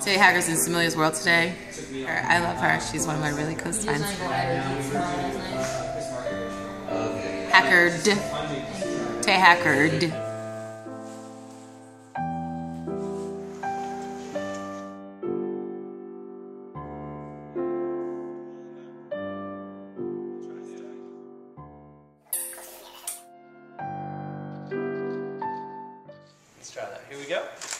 Tay Hacker's in Samelia's World today. I love her. She's one of my really close friends. Hackard. Tay Hackard. Let's try that. Here we go.